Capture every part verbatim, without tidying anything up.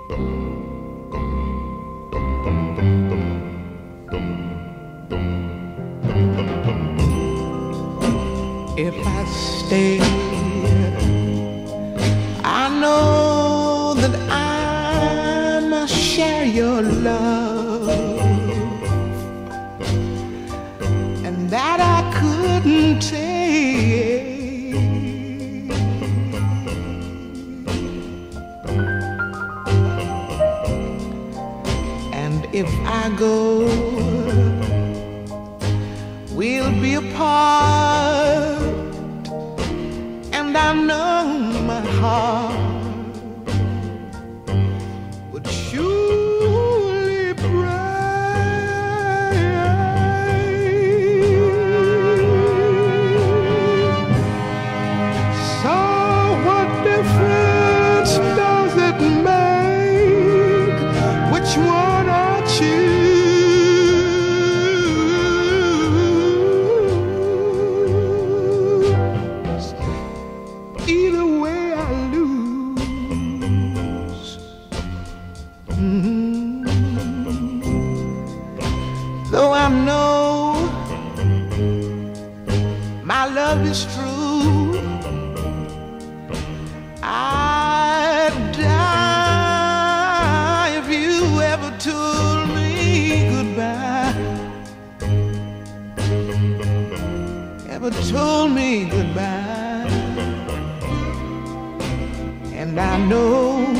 If I stay, I know that I must share your love, and that I couldn't take. And if I go, we'll be apart, and I know my heart would surely break. So what difference does it make which one I choose? Either way I lose. Mm-hmm. Though I know my love is true, I'd die if you ever told me goodbye. Ever told me goodbye. And I know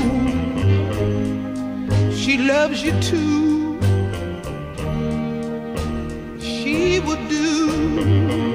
she loves you too. She would do